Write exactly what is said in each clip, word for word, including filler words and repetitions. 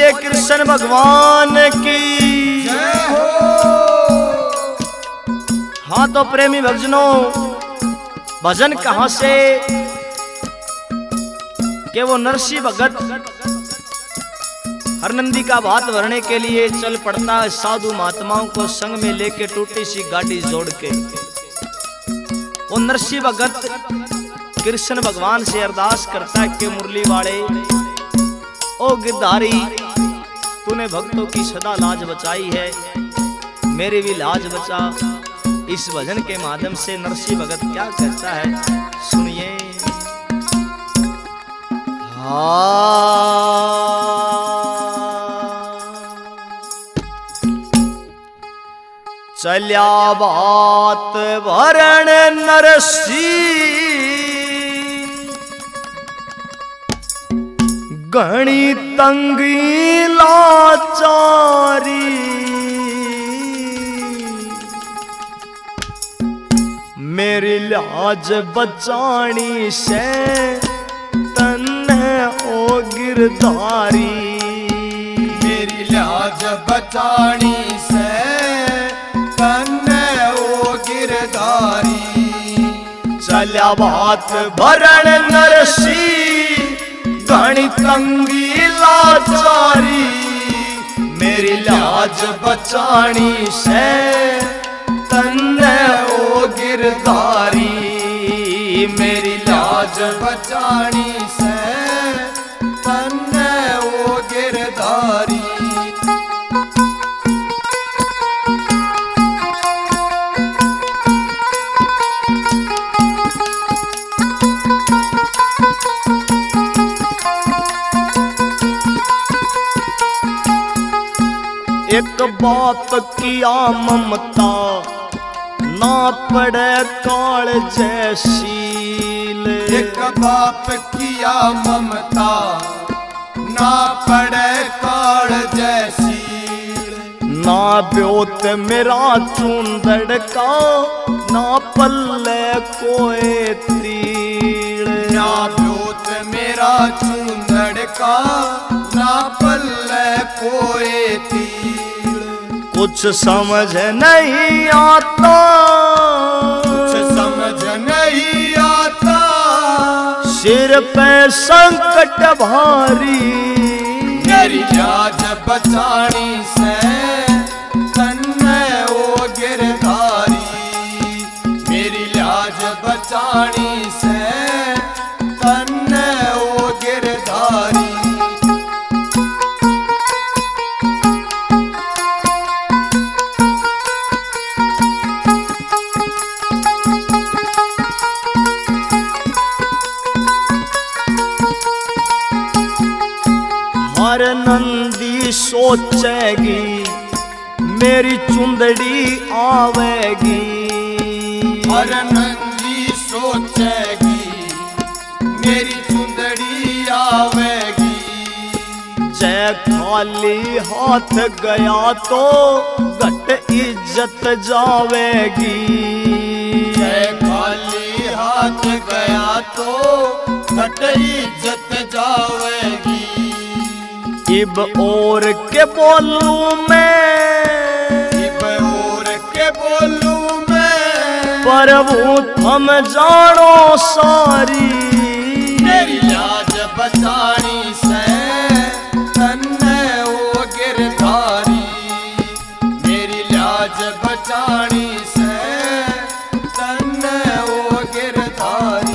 बोले कृष्ण भगवान की जय हो। हाँ तो प्रेमी भक्तों, भजन कहां से कि वो नरसिंह भगत हरनंदी का भात भरने के लिए चल पड़ता है साधु महात्माओं को संग में लेके टूटी सी गाड़ी जोड़ के। वो नरसिंह भगत कृष्ण भगवान से अरदास करता है कि मुरली वाले ओ गिरधारी, तूने भक्तों की सदा लाज बचाई है, मेरी भी लाज बचा। इस भजन के माध्यम से नरसिंह भगत क्या कहता है सुनिए। चल्या बात भरण नरसिंह, घणी तंगी लाचारी, मेरी लाज बचानी से तन्ने ओ गिरधारी, मेरी लाज बचानी से तन्ने ओ गिरधारी। चल्या बात भरण नरसिंह, घणी तंगी लाचारी, मेरी लाज बचानी से तन्ने ओ गिरधारी, मेरी लाज बचानी से तन्ने ओ गिरधारी। एक बाप किया ममता, ना पड़े काल जैसील। एक बाप किया ममता, ना पड़े काल जैसील। ना ब्योत मेरा चूंदड़ का, ना पल्ले कोई तीड़। ना ब्योत मेरा चूंदड़ का, ना पल्ले कोई तीड़। कुछ समझ नहीं आता, कुछ समझ नहीं आता, सिर पे संकट भारी, मेरी लाज बचानी से तन्ने ओ गिरधारी, मेरी लाज बचानी से तन्ने ओ गिरधारी। हर नंदी सोचेगी मेरी चुंदड़ी आवेगी, हर नंदी सोचेगी मेरी चुंदड़ी आवेगी। जय खाली हाथ गया तो घट इज्जत जावेगी, जय खाली हाथ गया तो घट इज्जत जावेगी। इब और के बोलूं मैं, इब और के बोलूं मैं, प्रभु थम जानो सारी, मेरी लाज बचानी से तन्ने ओ गिरधारी, मेरी लाज बचानी से तन्ने ओ गिरधारी।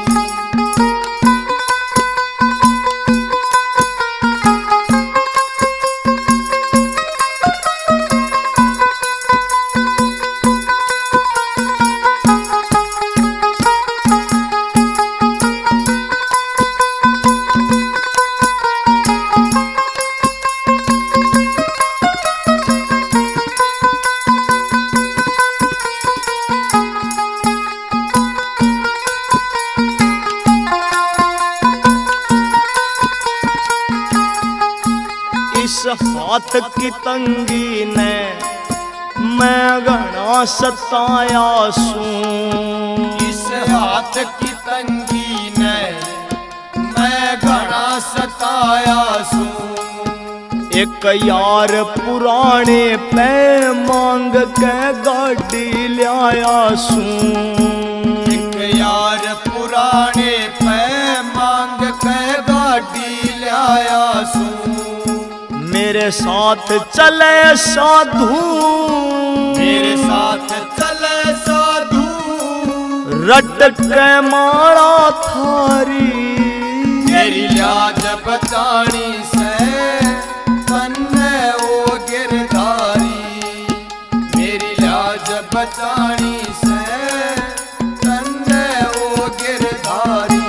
इस हाथ की तंगी ने मैं घना सताया सूं, इस हाथ की तंगी ने मैं घना सताया सूं। एक यार पुराने पे मांग के गाड़ी लाया सू। एक यार पुराने पे मांग के गाड़ी लाया सू। मेरे साथ चले साधु, मेरे साथ चले साधु, रट के मारा थारी। मेरी लाज बचानी से तन्ने ओ गिरधारी। मेरी लाज बचानी से तन्ने ओ गिरधारी।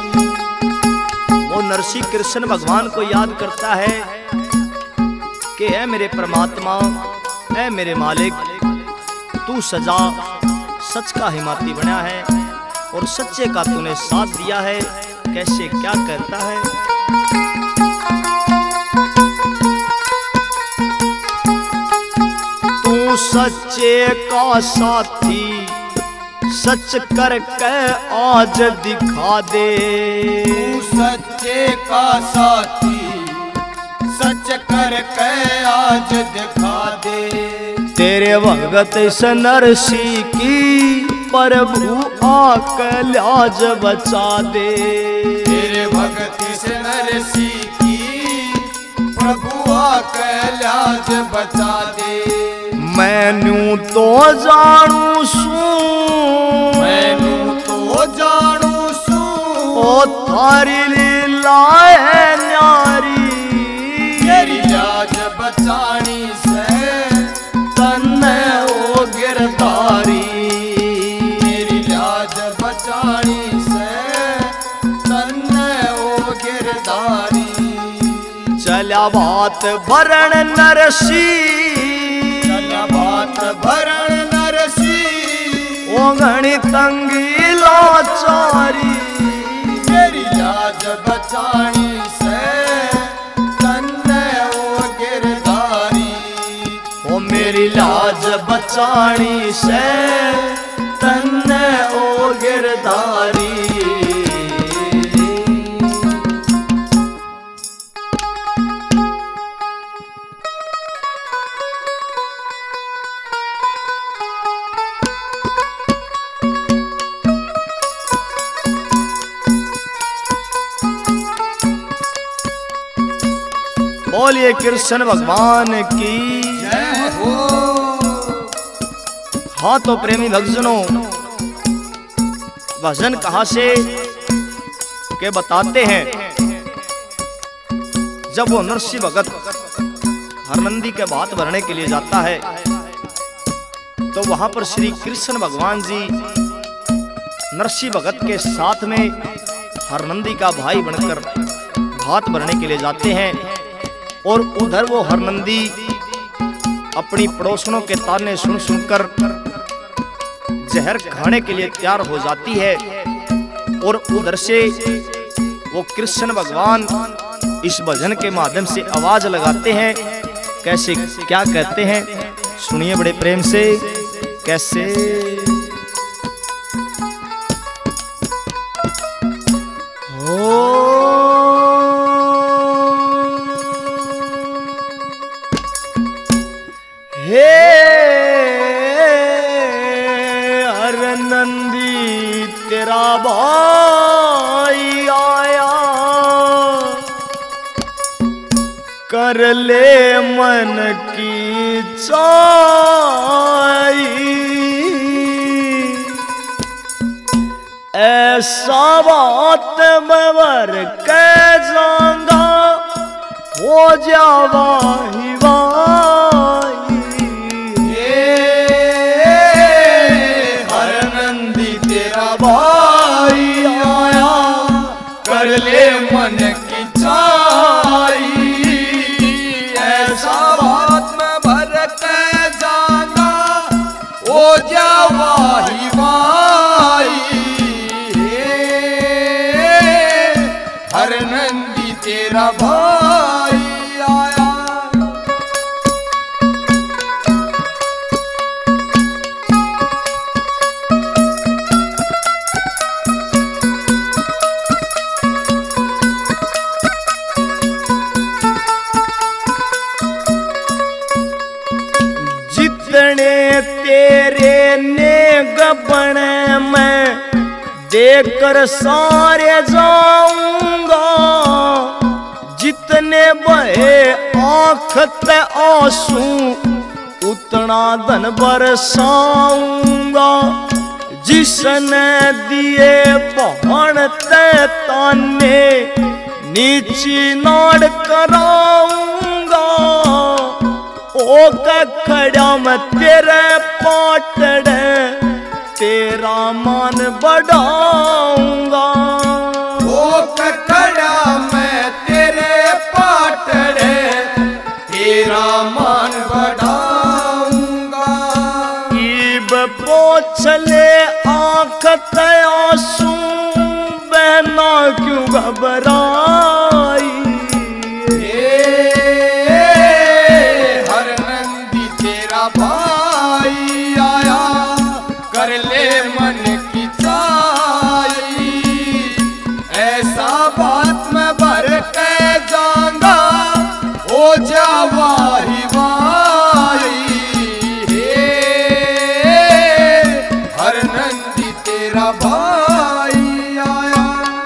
वो नरसी कृष्ण भगवान को याद करता है कि है मेरे परमात्मा, है मेरे मालिक, तू सजा सच का हिमाती बना है और सच्चे का तूने साथ दिया है। कैसे क्या कहता है? तू सच्चे का साथी सच करके आज दिखा दे। तू सच्चे का साथी सच करके आज दिखा दे। तेरे भगत इस नरसी की प्रभु आके लाज बचा दे। तेरे भगत इस नरसी की प्रभु आके लाज बचा दे। मैनू तो जानू सू, मैनू तो जानू सू, ओ थारी लीला है न्यारी। तेरी लाज बचानी से तन्ने ओ गिरधारी। मेरी लाज बचानी से तन्ने ओ गिरधारी। चला बात भरण नरसी, चला बात भरण नरसी, ओ घणी तंगी लाचारी। मेरी लाज बचानी से तन्ने ओ गिरधारी। ओ मेरी लाज बचानी से तन्ने ओ गिरधारी। बोलिए कृष्ण भगवान की जय हो। हाँ तो प्रेमी भक्तजनों, भजन कहाँ से के बताते हैं। जब वो नरसी भगत हरनंदी के भात भरने के लिए जाता है तो वहां पर श्री कृष्ण भगवान जी नरसी भगत के साथ में हरनंदी का भाई बनकर भात भरने के लिए जाते हैं। और उधर वो हरनंदी अपनी पड़ोसनों के ताने सुन सुनकर जहर खाने के लिए तैयार हो जाती है। और उधर से वो कृष्ण भगवान इस भजन के माध्यम से आवाज लगाते हैं। कैसे क्या कहते हैं सुनिए बड़े प्रेम से। कैसे हो हे हरनंदी तेरा भाई आया, कर ले मन की चाही। ऐसा बात मैं वर के जाऊंगा हो जावा ही वाही। हरनंदी तेरा भाई आया, कर ले मन की चाही। ऐसा बात में भर के जाना ओ जावाही माई। हरनंदी तेरा भाई आया। नेग बने मैं देकर सारे जाऊंगा, जितने बहे आँख ते आंसू उतना धन बरसाऊंगा। जिसने दिए बहन ते ताने नीची नाड़ कराऊंगा, ओ खड़ा मैं तेरे पाटड़े तेरा मान बढ़ाऊंगा। ओ खड़ा मैं तेरे पाटड़े तेरा मान बढ़ाऊंगा। ईब पोछले आँख ते आंसू बहना क्यों घबराई। हर नंदी तेरा भाई आया कर ले मन की चाई। ऐसा बात मैं भर के जाऊंगा हो जावाही भाई। हर नंदी तेरा भाई आया।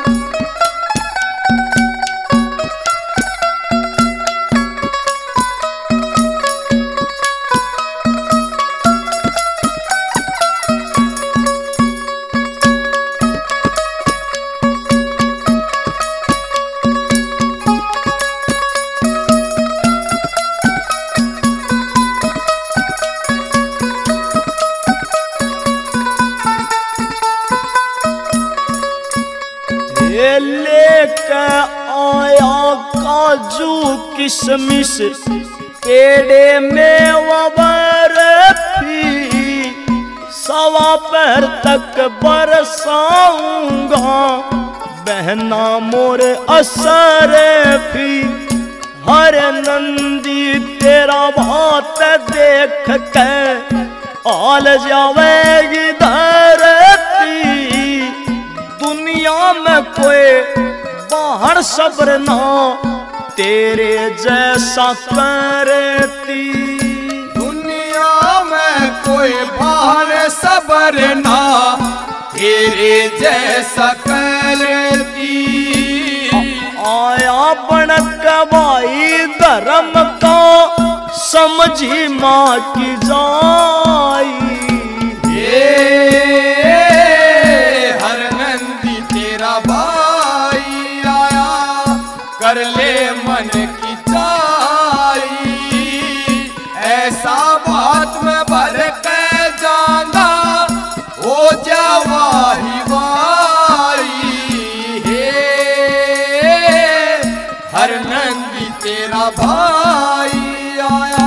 लेके आया काजू किशमिश पेड़े में बर्फी, सवा पैर तक बरसाऊंगा बहना मोर असर भी। हर नंदी तेरा बात देख के आल जावेगी धरती। दुनिया में कोई बाहर सब्र ना तेरे जैसा करती। दुनिया में कोई बाहर सब्र ना तेरे जैसा करती। आया बनक भाई धर्म का समझी माँ की जाई। हर नंदी तेरा भाई आया कर ले मन की चाई। ऐसा बात में भर के जाऊंगा हो जावाही भाई। हर नंदी तेरा भाई आया।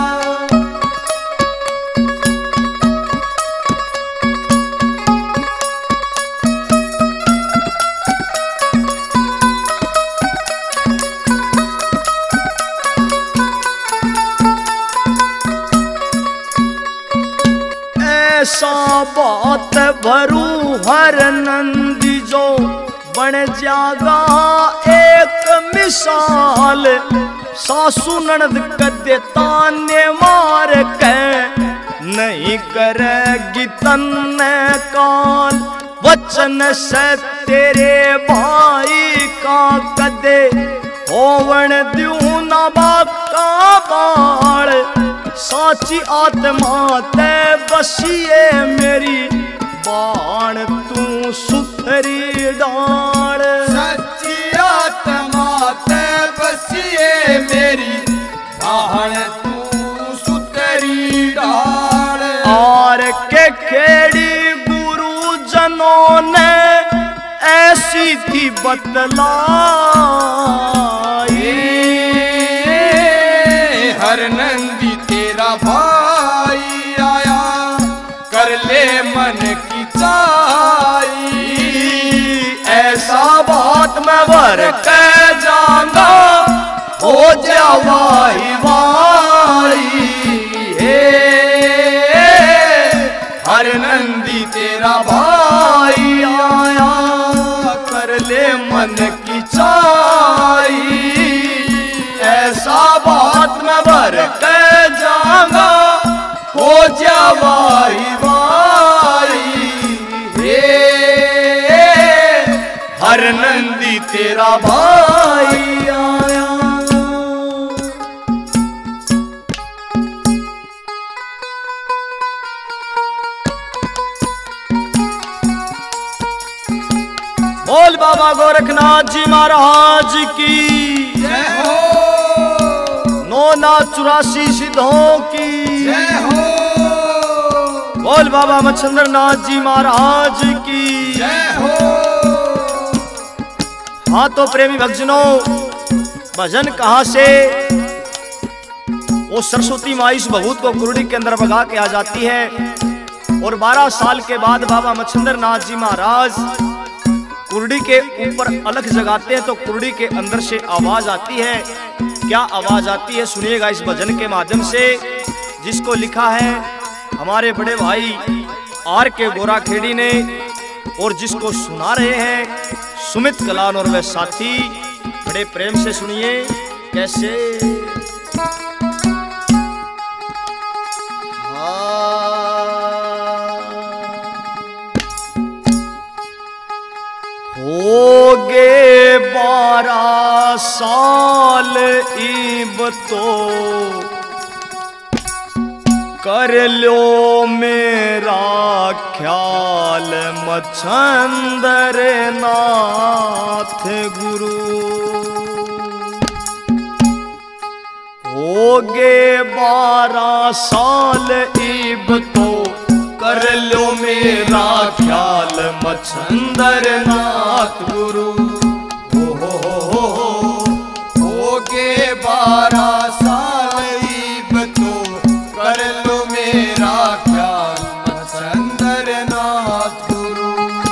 ऐसा बात भरू हर नंदी जो बन जागा एक मिसाल। सासू ननद कदे ताने मार के नहीं करेगी तन्ने काल। वचन से तेरे भाई का कदे होवन द्यू ना बाका बाल। साची आत्मा ते बसिए मेरी बाण तू सुथरी डाल। सच्ची आत्मा ते बसिए मेरी बाण तू सुथरी डाल। और के खेड़ी गुरु जनों ने ऐसी थी बतलाई। हर नंदी तेरा भाई आया कर ले मन की चाई। ऐसा बात मैं भर के जाऊंगा हो जावाही वाई। हर नंदी तेरा भाई आया कर ले मन की चाई। ऐसा बात मैं भर के जाऊंगा हो जावाही वाई। गोरखनाथ जी महाराज की जय हो, नौना चौरासी सिद्धों की जय हो, बोल बाबा मच्छंदर नाथ जी महाराज की जय हो। हाँ तो प्रेमी भक्तजनों, भजन कहाँ से? वो सरस्वती माई इस भभूत को कुरडी के अंदर भगा के आ जाती है और बारह साल के बाद बाबा मच्छंदर नाथ जी महाराज कुरडी के ऊपर अलख जगाते हैं तो कुरडी के अंदर से आवाज आती है। क्या आवाज आती है सुनिएगा इस भजन के माध्यम से, जिसको लिखा है हमारे बड़े भाई आर के गोरा खेड़ी ने और जिसको सुना रहे हैं सुमित कलान और वे साथी। बड़े प्रेम से सुनिए कैसे। होगे बारह साल इब तो कर लो मेरा ख्याल मच्छंदर नाथ गुरु। होगे बारह साल इब तो कर लो मेरा ख्याल मच्छंदर नाथ गुरु। हो हो हो हो, होगे बारह साल इब तो कर लो मेरा ख्याल मच्छंदर नाथ गुरु।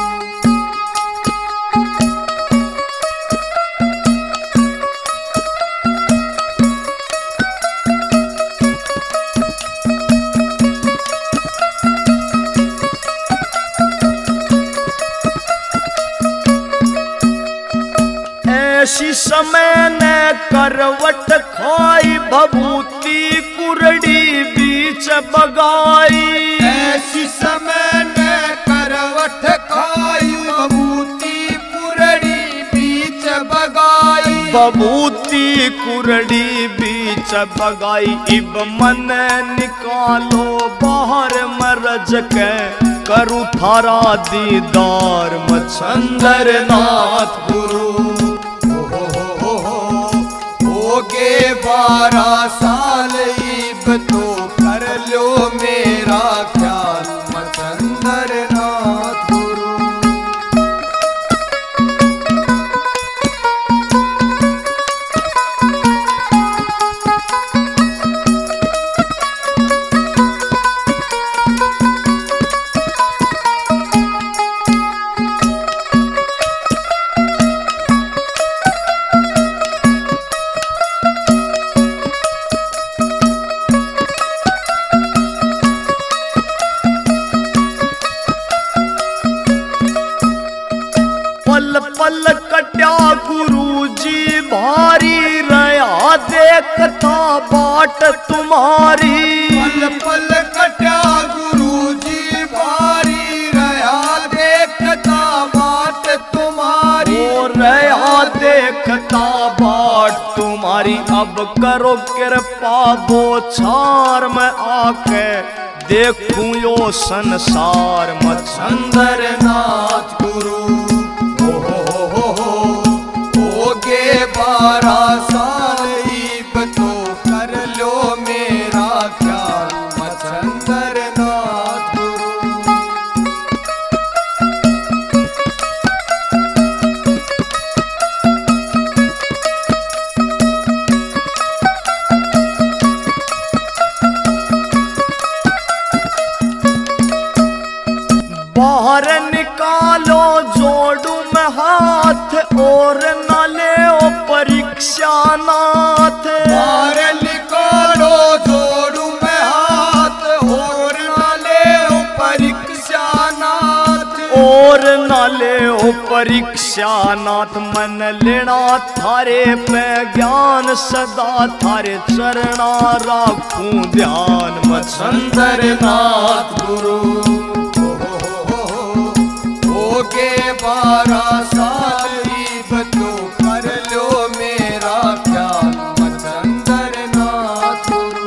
ऐसी समय ने करवट खाई भभूति कुरडी बीच बगाई। ऐसी समय ने करवट खाई भभूति कुरडी बीच बगाई। भभूति कुरडी बीच बगाई इब मन निकालो बाहर मरज के करूँ थारा दीदार मच्छंदर नाथ गुरु। होगे बारह साल इब तो कर लो मेरा ख्याल मच्छंदर नाथ गुरु। पल पल कट्या गुरु जी भारी रहा देखता बाट तुम्हारी। पल पल कट्या गुरु जी भारी रहा देखता बाट तुम्हारी। ओ रहा देखता बाट तुम्हारी अब करो कृपा दो छार में आके देखूं यो संसार मच्छंदर नाथ गुरु। होगे बारह साल इब तो कर लो मेरा ख्याल मच्छंदर नाथ गुरु। बाहर निकालो जोड़ू में हाथ और न ले ओ परीक्षा नाथ। बाहर निकालो जोड़ू में हाथ और न ले ओ परीक्षा नाथ। और न ले ओ परीक्षा नाथ मन लेना थारे पे ज्ञान सदा थारे चरणा राखूं ध्यान मच्छंदर नाथ गुरु। होगे बारह साल इब तो कर लो मेरा ख्याल मच्छंदर नाथ गुरु।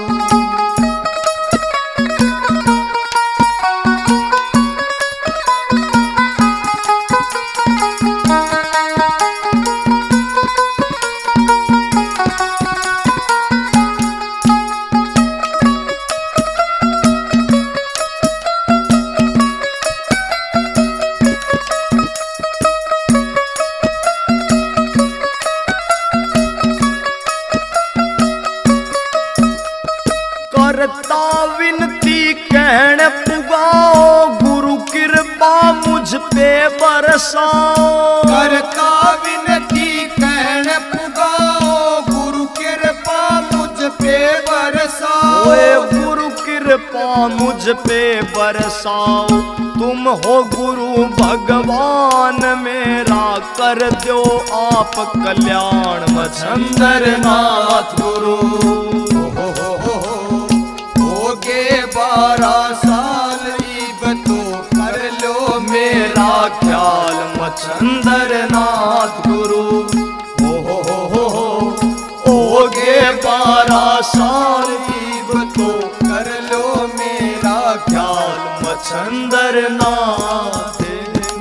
करता विनती कहण पुगाओ गुरु कृपा मुझ पे बरसाओ। करता विनती कहण पुगाओ गुरु कृपा मुझ पे बरसाओ। ओए गुरु कृपा मुझ पे बरसाओ तुम हो गुरु भगवान मेरा कर दो आप कल्याण मच्छंदर नाथ गुरु। हो हो हो होगे बारह साल इब तो कर लो मेरा ख्याल मच्छंदर नाथ गुरु। हो हो हो हो होगे बारह साल इब तो कर लो मेरा ख्याल मच्छंदर नाथ गुरु।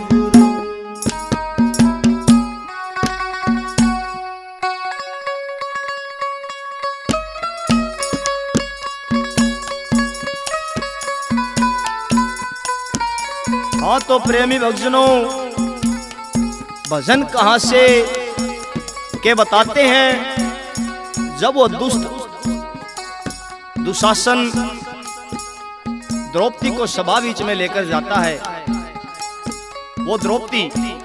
हाँ तो प्रेमी भक्तजनों भजन कहां से के बताते हैं। जब वो दुष्ट दुशासन द्रौपदी को सभा बीच में लेकर जाता है, वो द्रौपदी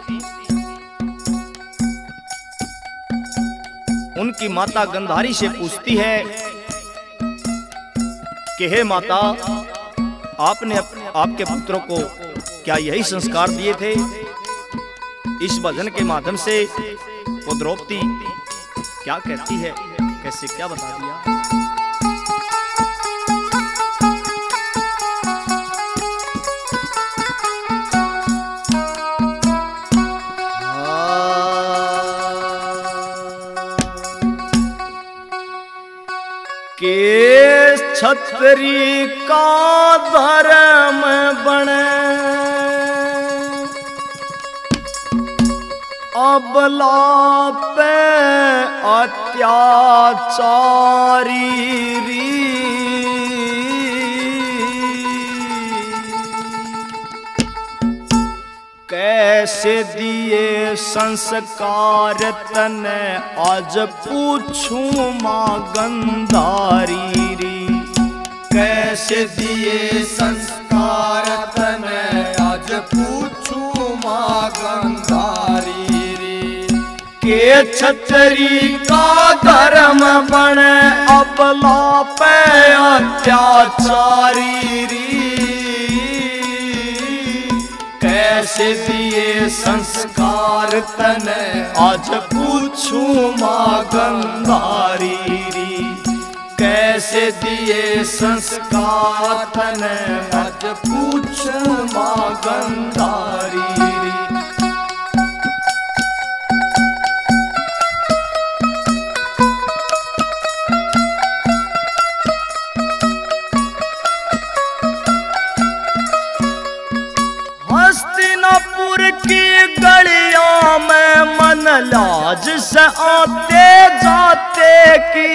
उनकी माता गंधारी से पूछती है कि हे माता, आपने आपके पुत्रों को क्या यही संस्कार दिए थे? इस भजन के माध्यम से वो द्रौपदी क्या कहती है, कैसे क्या बता दिया। के छतरी का धर्म बने अबला पे अत्याचारी री। कैसे दिए संस्कार तने आज पूछूं मां गंधारी री। कैसे दिए संस्कार तने आज पूछूं मां गंधारी री। के छतरी का धर्म बने अबला पे अत्याचारी री। कैसे दिए संस्कार तने आज पूछूं मां गंधारी री। कैसे दिए संस्कार तने आज पूछूं मां गंधारी री। हस्तिनापुर की गलियों में मन लाज से आते जाते की।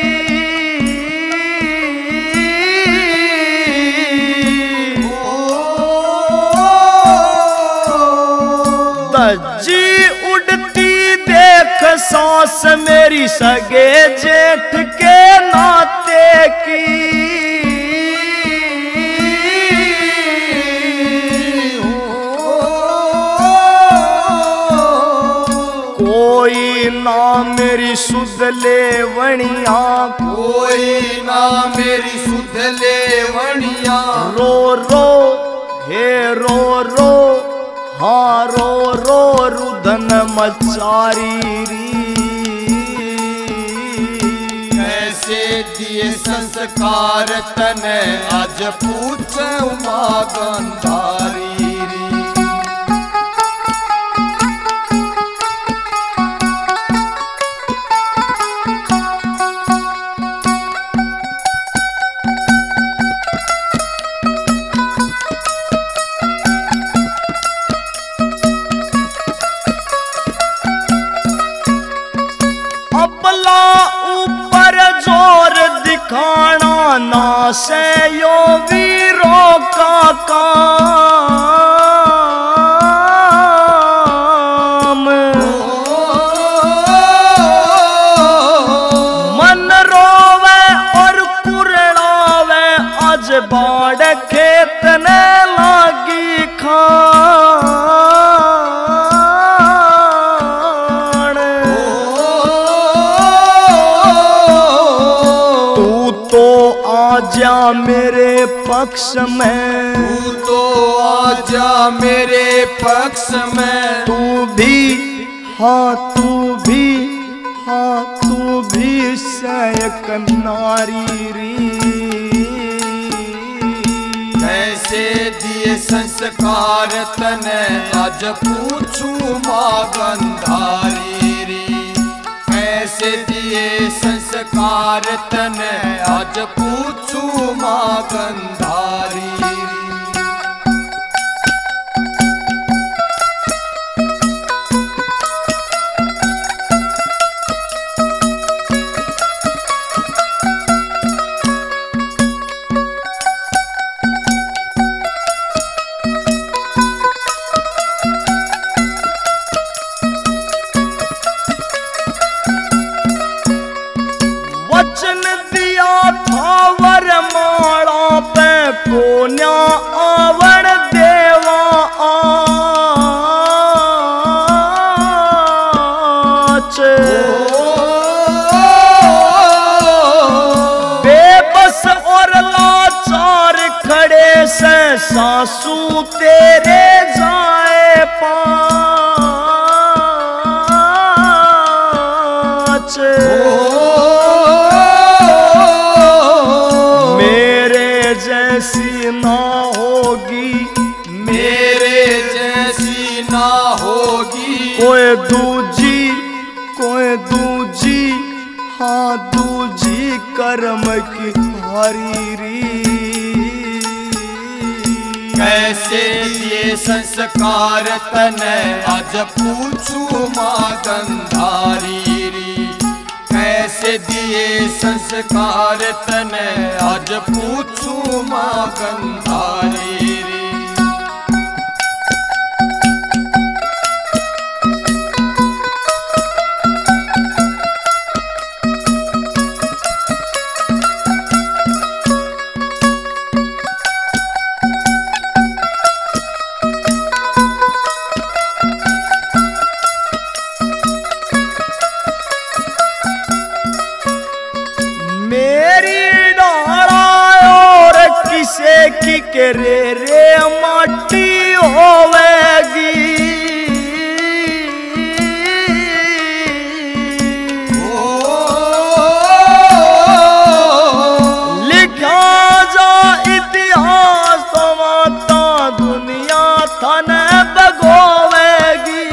दज्जी उड़ती देख सांस मेरी सगे जेठ के नाते की। कोई ना मेरी सुध लेवणिया, कोई ना मेरी सुध लेवणिया। रो रो हे रो रो हाँ रो रो रुदन मचारी री। कैसे दिए संस्कार तने आज पूछूं मां गंधारी री। अबला ऊपर जोर दिखाना ना से यो वीरों का काम। मन रोवे और कुरड़ावे बाड़ खेत ने लागी खान। तू तो आजा मेरे पक्ष में, तू तो आजा मेरे पक्ष में। तू भी हाँ तू भी हाँ तू भी सयक नारी री। कैसे दिए संस्कार तने आज पूछू माँ गंधारी री। कैसे दिए संस्कार तने आज पूछू माँ गंधारी री। वचन दिया था वरमाला पे कोन्या आवड़ देवा आच। बेबस और लाचार खड़े से सासू तेरे जाए पाच। जैसी ना होगी मेरे जैसी ना होगी कोई दूजी कोई दूजी हाँ दूजी कर्म की हरी री। कैसे ये संस्कार तने आज पूछू माँ गंधारी री। कैसे दिए संस्कार तने आज पूछू माँ गंधारी री। की के रे रे माटी होवेगी। लिखा जा इतिहास तो माता दुनिया थाने बगोवेगी।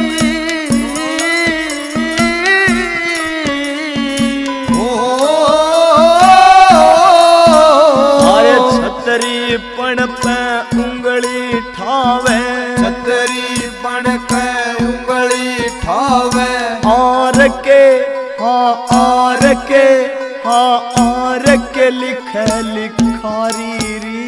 पण पे उंगली ठावे छतरी पण पे उंगली ठावे। आर के हाँ आर के हाँ आर के लिखे लिखारी री।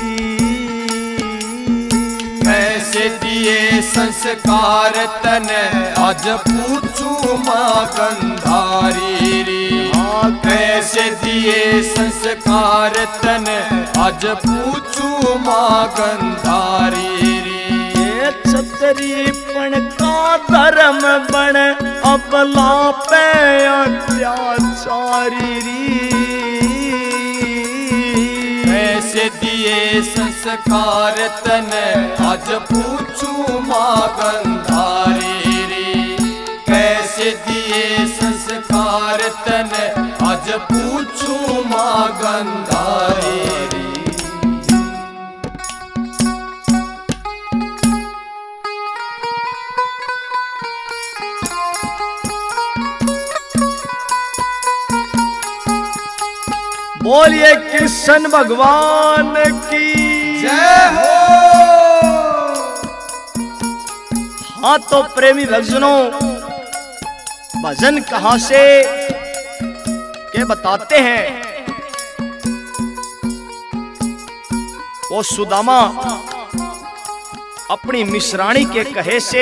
कैसे दिए संस्कार तने आज पूछू माँ गंधारी री। कैसे दिए संस्कार तने आज पूछू माँ गंधारी री। ये छतरी पण का धर्म बन अबला पे अत्याचारी री। कैसे दिए संस्कार तने आज पूछू माँ गंधारी री। कैसे दिए संस्कार तने आज पूछू माँ गंधारी री। बोलिए कृष्ण भगवान की जय हो। हाँ तो प्रेमी भक्तजनों, भजन कहां से के बताते हैं। वो सुदामा अपनी मिश्राणी के कहे से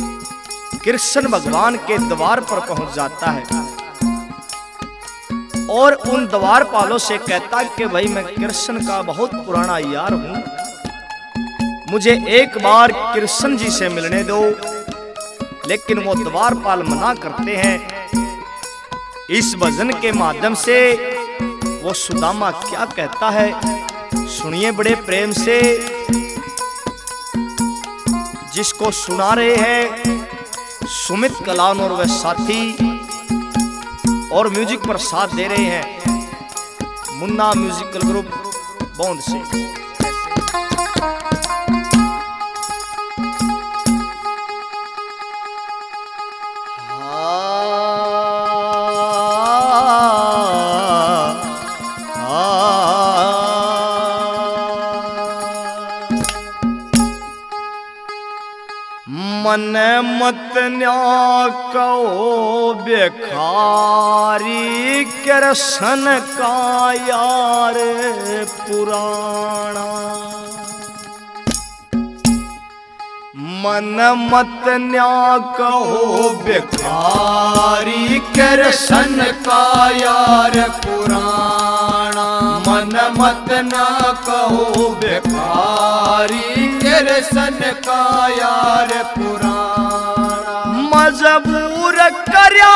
कृष्ण भगवान के द्वार पर पहुंच जाता है और उन द्वारपालों से कहता कि भाई मैं कृष्ण का बहुत पुराना यार हूं, मुझे एक बार कृष्ण जी से मिलने दो। लेकिन वो द्वारपाल मना करते हैं। इस भजन के माध्यम से वो सुदामा क्या कहता है, सुनिए बड़े प्रेम से। जिसको सुना रहे हैं सुमित कलान और वह साथी, और म्यूजिक पर साथ दे रहे हैं मुन्ना म्यूजिकल ग्रुप बौंद से। मन मत न्या कहो बेखारी कृष्ण का यार पुराना। मन मत न्या कहो बेखारी कृष्ण का यार पुराना। मन मत ना कहो बेखारी कृष्ण का यार पुराना। मजबूर करया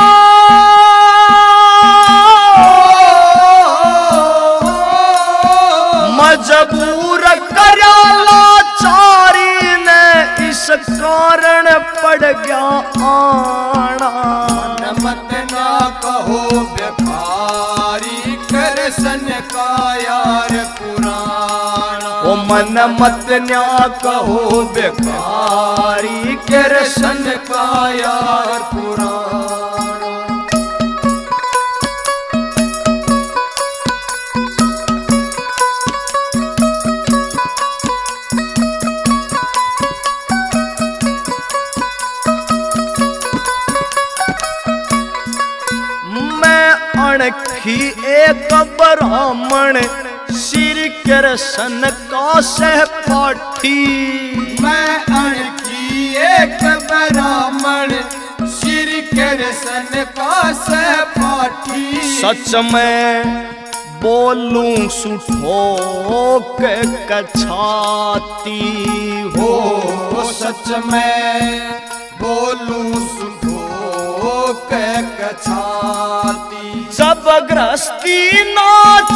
मजबूर करया लाचारी ने, इस कारण पड़ गया आना। मन मत ना कहो बेखारी कृष्ण का यार पुराना। ओ मन मत न्या कहो बेखारी कृष्ण का यार पुराना। अणखी एक ब्राह्मण श्री कृष्ण का सहपाठी। मैं अणखी एक ब्राह्मण श्री कृष्ण का सहपाठी। सच में बोलूं सुठो के कछाती हो। सच में बोलूं सुठो के कछाती। जब गृहस्थी नाच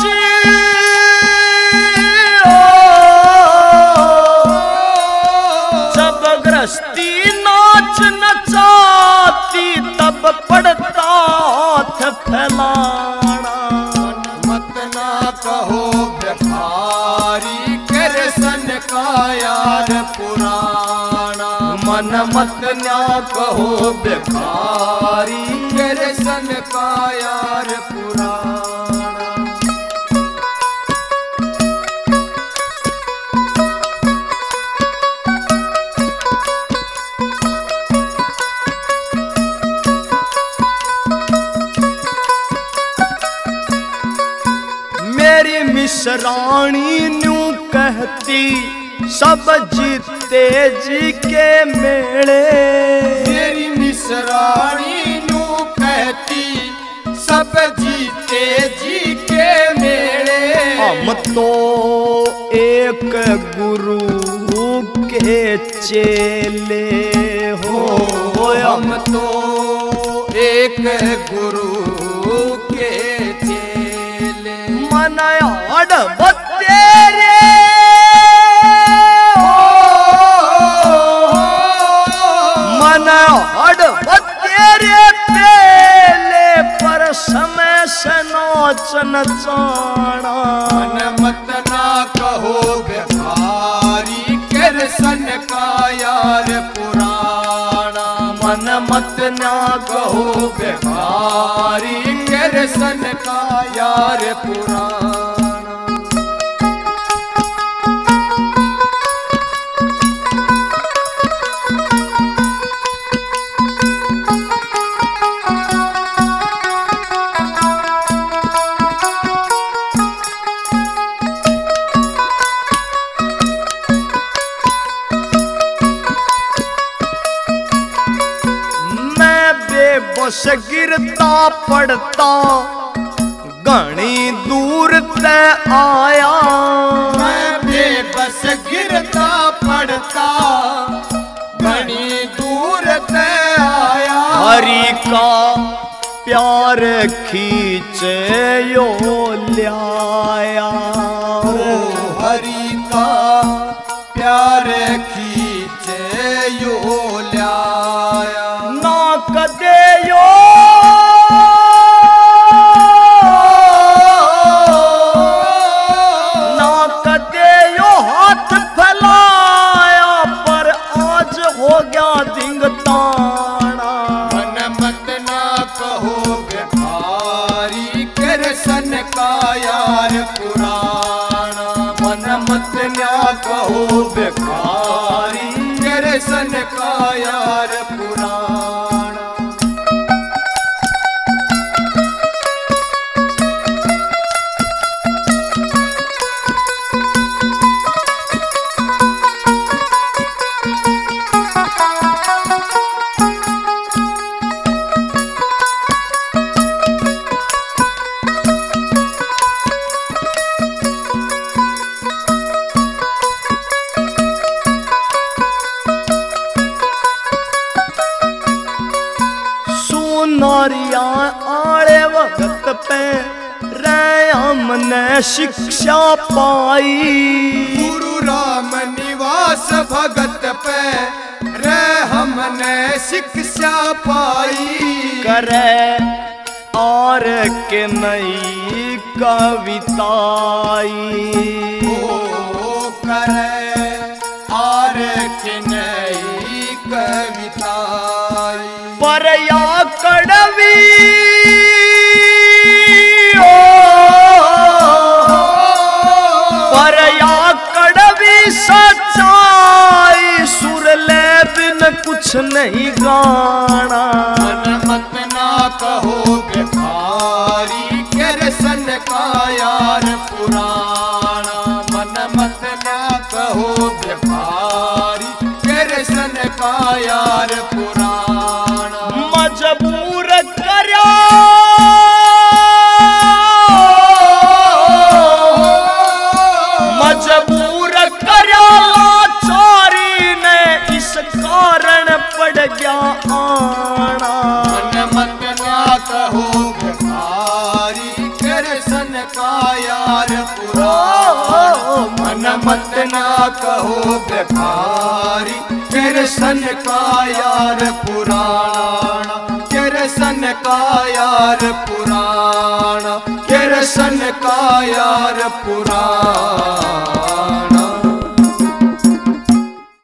जब गृहस्थी नाच नचाती, तब पड़ता हाथ फैलाना। मत ना कहो बेखारी कृष्ण का यार पुराना। मन मत ना कहो बेखारी कृष्ण का यार पुराना। मेरी मिसरानी न्यू कहती, सब जीते जी के मेले। मेरी मिसरानी नू कहती, सब जीते जी के मेले। हम तो एक गुरु के चेले हो। हम तो एक गुरु के चेले। मनाया तेरे तेरे पेले पर समय से नाच नचाना। मन मत ना कहो बेखारी कृष्ण का यार पुराना। मन मत ना कहो बेखारी कृष्ण का यार पुराना। बस गिरता पड़ता घनी दूर ते आया मैं बेबस गिरता पड़ता घनी दूर ते आया हरि का प्यार खींचे यो ल्याया ओ हरि का प्यार खींचे यो ल्याया ना कदे यो ना कदे यो हाथ फैलाया पर आज हो गया दिंग ताना मन मत ना कहो बेकारी कृष्ण का यार पुराना मन मत ना कहो बेकारी कृष्ण का यार पुराना नारिया आले वक्त पे रे हमने शिक्षा पाई गुरु राम निवास भगत पे रे हमने शिक्षा पाई करे और के नई कविताई ओ करे और के नई कविताई पर या कड़वी ओ पर या कड़वी सच्चाई सुर ले बिन कुछ नहीं गाना मन मत ना कहो बेकारी कृष्ण का यार पुराना मन मत ना कहो बेकारी कृष्ण का यार पुराना मजबूर करया मजबूर करया लाचारी ने इस कारण पड़ गया आना मन मत ना कहो बेकारी कृष्ण का यार पुराना मन मत ना कहो बेकारी कृष्ण का यार पुराना कृष्ण का यार पुराना कृष्ण का यार पुराना।